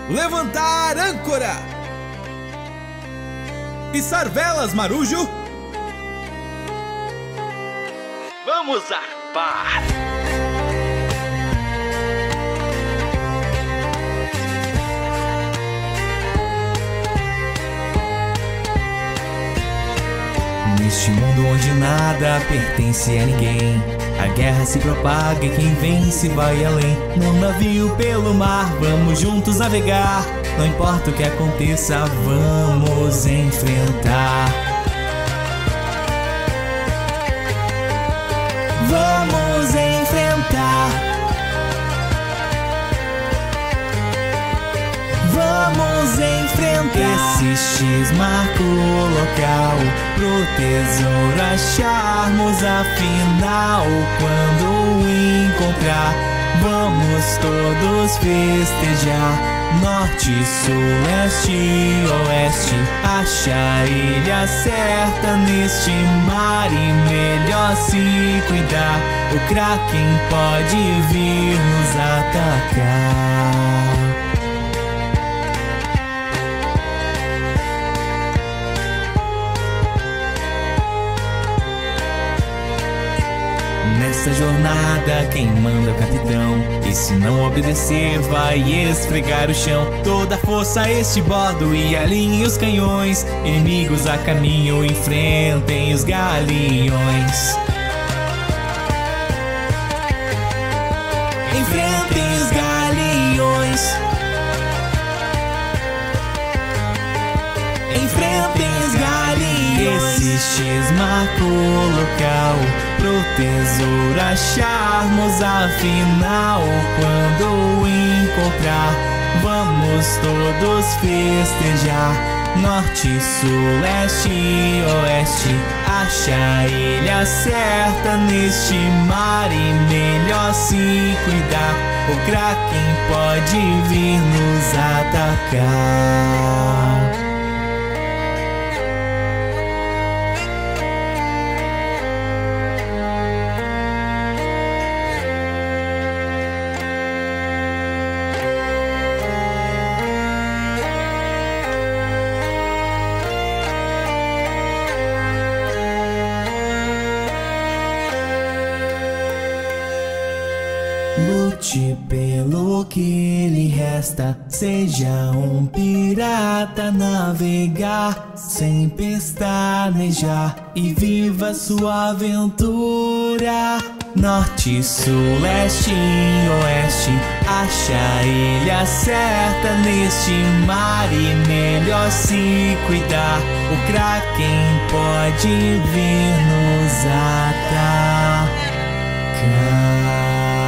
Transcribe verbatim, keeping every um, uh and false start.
Levantar âncora! Içar velas, marujo! Vamos arpar! Neste mundo onde nada pertence a ninguém, a guerra se propaga e quem vence vai além. No navio pelo mar, vamos juntos navegar. Não importa o que aconteça, vamos enfrentar. Vamos enfrentar. Vamos enfrentar. Esse X marca o local pro tesouro acharmos afinal. Quando o encontrar, vamos todos festejar. Norte, sul, leste e oeste, acha a ilha certa neste mar e melhor se cuidar. O Kraken pode vir nos atacar. Nessa jornada quem manda é o capitão, e se não obedecer vai esfregar o chão. Toda força a este bordo e alinhe os canhões. Inimigos a caminho, enfrentem os galeões. Enfrentem os galeões. Enfrentem os galeões. Esse X marca o local pro tesouro acharmos afinal. Quando o encontrar, vamos todos festejar. Norte, sul, leste e oeste, acha a ilha certa neste mar e melhor se cuidar. O Kraken pode vir nos atacar. Lute pelo que lhe resta, seja um pirata, navegar sem pestanejar e viva sua aventura. Norte, sul, leste e oeste, acha a ilha certa neste mar e melhor se cuidar. O Kraken pode vir nos atacar.